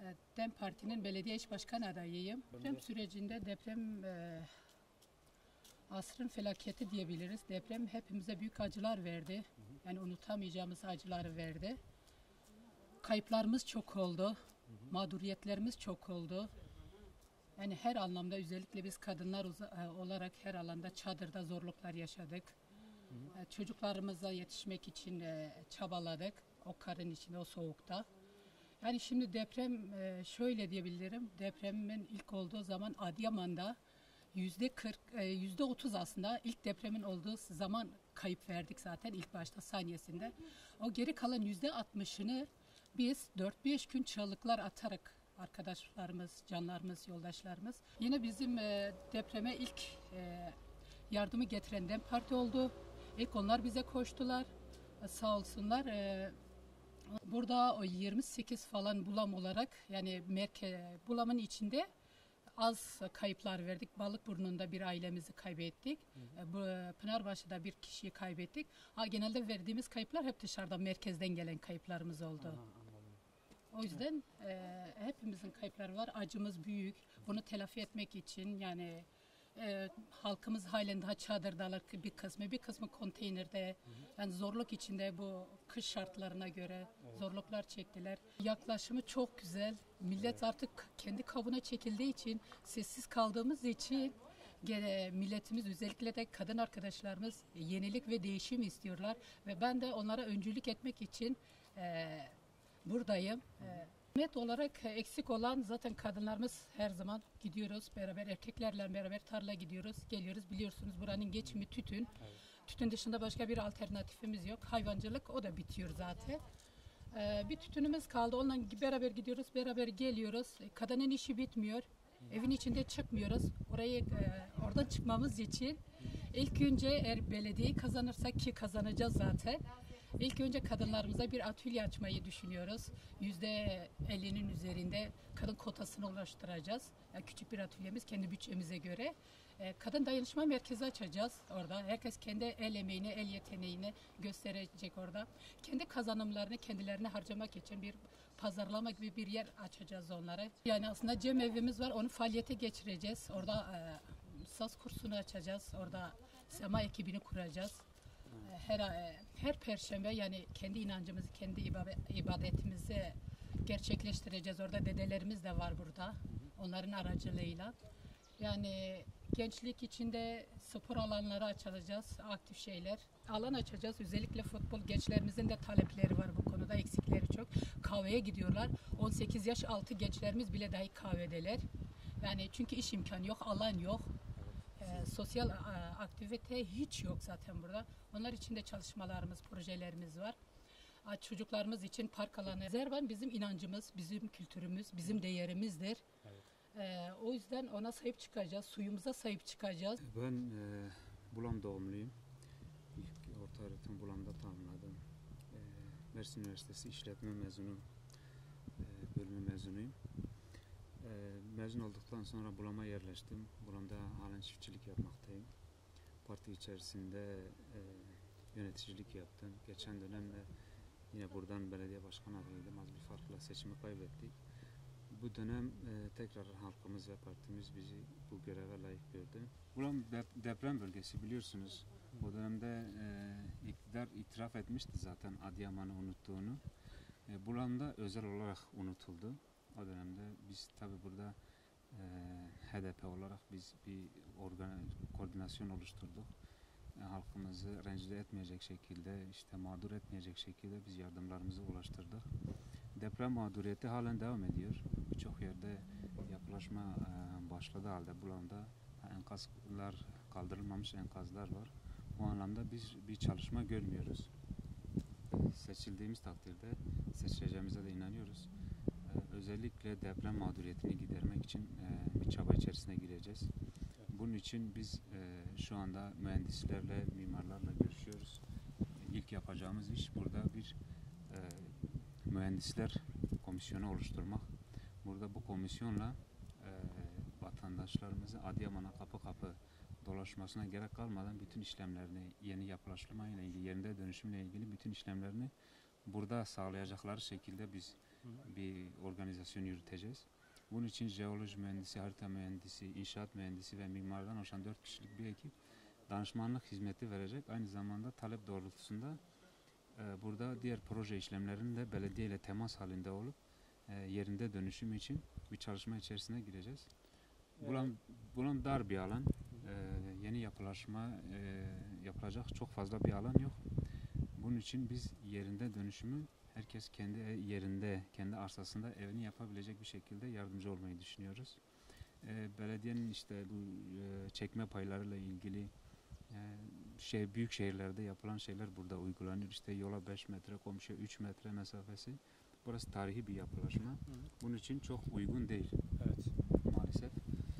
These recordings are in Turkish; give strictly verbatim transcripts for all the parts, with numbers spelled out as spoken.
DEM Parti'nin belediye iş başkan adayıyım. Deprem sürecinde deprem e, asrın felaketi diyebiliriz. Deprem hepimize büyük acılar verdi. Yani unutamayacağımız acıları verdi. Kayıplarımız çok oldu. Mağduriyetlerimiz çok oldu. Yani her anlamda, özellikle biz kadınlar olarak her alanda çadırda zorluklar yaşadık. Hı hı. Çocuklarımıza yetişmek için çabaladık. O karın içinde, o soğukta. Yani şimdi deprem şöyle diyebilirim. Depremin ilk olduğu zaman Adıyaman'da yüzde kırk, yüzde otuz aslında ilk depremin olduğu zaman kayıp verdik zaten ilk başta saniyesinde. O geri kalan yüzde altmışını biz dört beş gün çığlıklar atarak arkadaşlarımız, canlarımız, yoldaşlarımız. Yine bizim e, depreme ilk e, yardımı getiren DEM Parti oldu. İlk onlar bize koştular. E, sağ olsunlar. E, burada o yirmi sekiz falan bulam olarak, yani merke, bulamın içinde az kayıplar verdik. Balıkburnu'nda bir ailemizi kaybettik. Hı hı. Bu Pınarbaşı'da bir kişiyi kaybettik. Ha, genelde verdiğimiz kayıplar hep dışarıdan, merkezden gelen kayıplarımız oldu. Aha. O yüzden e, hepimizin kayıpları var. Acımız büyük. Bunu telafi etmek için yani e, halkımız halen daha çadırdalar, bir kısmı, bir kısmı konteynerde. Hı hı. Yani zorluk içinde bu kış şartlarına göre evet. zorluklar çektiler. Yaklaşımı çok güzel. Millet evet. artık kendi kabuğuna çekildiği için, sessiz kaldığımız için gene milletimiz, özellikle de kadın arkadaşlarımız yenilik ve değişim istiyorlar. Ve ben de onlara öncülük etmek için e, buradayım. Hizmet olarak eksik olan zaten kadınlarımız, her zaman gidiyoruz beraber, erkeklerle beraber tarla gidiyoruz, geliyoruz. Biliyorsunuz buranın geçimi tütün. Evet. Tütün dışında başka bir alternatifimiz yok. Hayvancılık, o da bitiyor zaten. Ee, bir tütünümüz kaldı. Onunla beraber gidiyoruz, beraber geliyoruz. Kadının işi bitmiyor. Evin içinde çıkmıyoruz. Orayı e, oradan çıkmamız için ilk önce eğer belediyeyi kazanırsak, ki kazanacağız zaten. İlk önce kadınlarımıza bir atölye açmayı düşünüyoruz. Yüzde ellinin üzerinde kadın kotasını ulaştıracağız. Yani küçük bir atölyemiz, kendi bütçemize göre. Kadın dayanışma merkezi açacağız orada. Herkes kendi el emeğini, el yeteneğini gösterecek orada. Kendi kazanımlarını kendilerine harcamak için bir pazarlama gibi bir yer açacağız onlara. Yani aslında cem evimiz var, onu faaliyete geçireceğiz. Orada e, saz kursunu açacağız. Orada sema ekibini kuracağız. Her, her perşembe yani kendi inancımızı, kendi ibadetimizi gerçekleştireceğiz. Orada dedelerimiz de var burada. Onların aracılığıyla. Yani gençlik içinde spor alanları açacağız, aktif şeyler. Alan açacağız. Özellikle futbol, gençlerimizin de talepleri var bu konuda, eksikleri çok. Kahveye gidiyorlar. on sekiz yaş altı gençlerimiz bile dahi kahvedeler. Yani çünkü iş imkanı yok, alan yok. E, sosyal e, aktivite hiç yok zaten burada. Onlar için de çalışmalarımız, projelerimiz var. E, çocuklarımız için park alanı. Zerban bizim inancımız, bizim kültürümüz, bizim değerimizdir. Evet. E, o yüzden ona sahip çıkacağız, suyumuza sahip çıkacağız. Ben e, Bulam doğumluyum. İlk orta öğretim Bulam'da tamamladım. E, Mersin Üniversitesi İşletme mezunu, e, bölümü mezunuyum. E, mezun olduktan sonra Bulam'a yerleştim. Bulam'da halen çiftçilik yapmaktayım. Parti içerisinde e, yöneticilik yaptım. Geçen dönemde yine buradan belediye başkanı adayıydım. Az bir farkla seçimi kaybettik. Bu dönem e, tekrar halkımız ve partimiz bizi bu göreve layık gördü. Bulam deprem bölgesi, biliyorsunuz. O dönemde e, iktidar itiraf etmişti zaten Adıyaman'ı unuttuğunu. E, Bulam'da özel olarak unutuldu. O dönemde biz tabi burada e, H D P olarak biz bir organ, koordinasyon oluşturduk. E, halkımızı rencide etmeyecek şekilde, işte mağdur etmeyecek şekilde biz yardımlarımızı ulaştırdık. Deprem mağduriyeti halen devam ediyor. Birçok yerde yapılaşma e, başladı halde. Bulam'da enkazlar, kaldırılmamış enkazlar var. Bu anlamda biz bir çalışma görmüyoruz. Seçildiğimiz takdirde, seçileceğimize de inanıyoruz. Ee, özellikle deprem mağduriyetini gidermek için e, bir çaba içerisine gireceğiz. Bunun için biz e, şu anda mühendislerle, mimarlarla görüşüyoruz. İlk yapacağımız iş burada bir e, mühendisler komisyonu oluşturmak. Burada bu komisyonla e, vatandaşlarımızı Adıyaman'a kapı kapı dolaşmasına gerek kalmadan bütün işlemlerini, yeni yapılaşmayla ilgili, yerinde dönüşümle ilgili bütün işlemlerini burada sağlayacakları şekilde biz bir organizasyon yürüteceğiz. Bunun için jeoloji mühendisi, harita mühendisi, inşaat mühendisi ve mimardan oluşan dört kişilik bir ekip danışmanlık hizmeti verecek. Aynı zamanda talep doğrultusunda e, burada diğer proje işlemlerinin de belediye ile temas halinde olup e, yerinde dönüşüm için bir çalışma içerisine gireceğiz. Bulan, bulan dar bir alan. E, yeni yapılaşma e, yapılacak çok fazla bir alan yok. Bunun için biz yerinde dönüşümü herkes kendi yerinde, kendi arsasında evini yapabilecek bir şekilde yardımcı olmayı düşünüyoruz. E, belediyenin işte bu e, çekme paylarıyla ilgili e, şey büyük şehirlerde yapılan şeyler burada uygulanıyor. İşte yola beş metre, komşuya üç metre mesafesi. Burası tarihi bir yapılaşma. Bunun için çok uygun değil. Evet. Maalesef.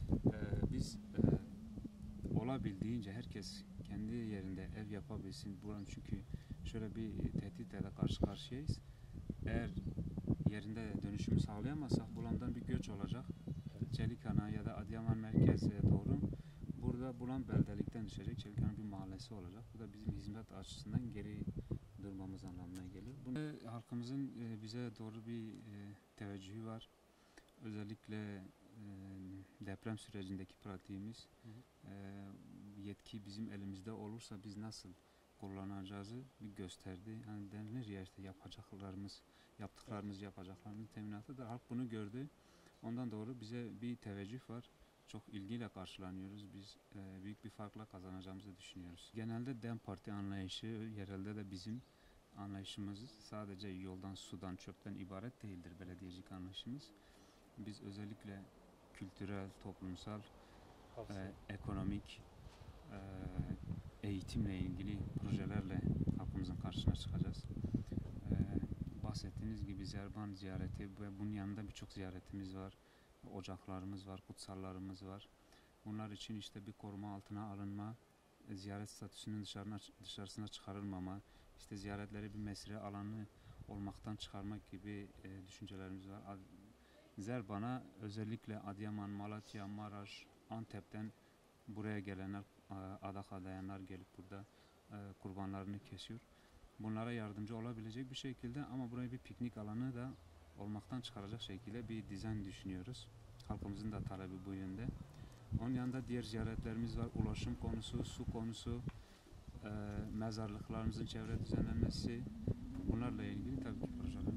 E, biz e, olabildiğince herkes kendi yerinde ev yapabilsin. Buranın çünkü şöyle bir tehditle de karşı karşıyayız. Eğer yerinde dönüşümü sağlayamazsak bulandan bir göç olacak. Evet. Çelikana ya da Adıyaman merkeze doğru. Burada bulan beldelikten düşecek. Çelikan'ın bir mahallesi olacak. Bu da bizim hizmet açısından geri durmamız anlamına geliyor. Bunu halkımızın e, bize doğru bir e, teveccühü var. Özellikle e, deprem sürecindeki pratiğimiz Hı hı. e, yetki bizim elimizde olursa biz nasıl kullanacağızı bir gösterdi. Yani denilir ya işte yapacaklarımız, yaptıklarımız yapacaklarının teminatıdır. Halk bunu gördü. Ondan doğru bize bir teveccüh var. Çok ilgiyle karşılanıyoruz. Biz e, büyük bir farkla kazanacağımızı düşünüyoruz. Genelde DEM Parti anlayışı, yerelde de bizim anlayışımız sadece yoldan, sudan, çöpten ibaret değildir belediyecilik anlayışımız. Biz özellikle kültürel, toplumsal, e, ekonomik, e, eğitimle ilgili projelerle halkımızın karşısına çıkacağız. E, bahsettiğiniz gibi Zerban ziyareti ve bunun yanında birçok ziyaretimiz var. Ocaklarımız var, kutsallarımız var. Bunlar için işte bir koruma altına alınma, ziyaret statüsünün dışarına, dışarısına çıkarılmama, işte ziyaretleri bir mesire alanı olmaktan çıkarmak gibi e, düşüncelerimiz var. Ad, Zerban'a özellikle Adıyaman, Malatya, Maraş, Antep'ten buraya gelenler, adak adayanlar gelip burada e, kurbanlarını kesiyor. Bunlara yardımcı olabilecek bir şekilde ama buraya bir piknik alanı da olmaktan çıkaracak şekilde bir dizayn düşünüyoruz. Halkımızın da talebi bu yönde. Onun yanında diğer ziyaretlerimiz var. Ulaşım konusu, su konusu, e, mezarlıklarımızın çevre düzenlenmesi. Bunlarla ilgili tabii ki projelerimiz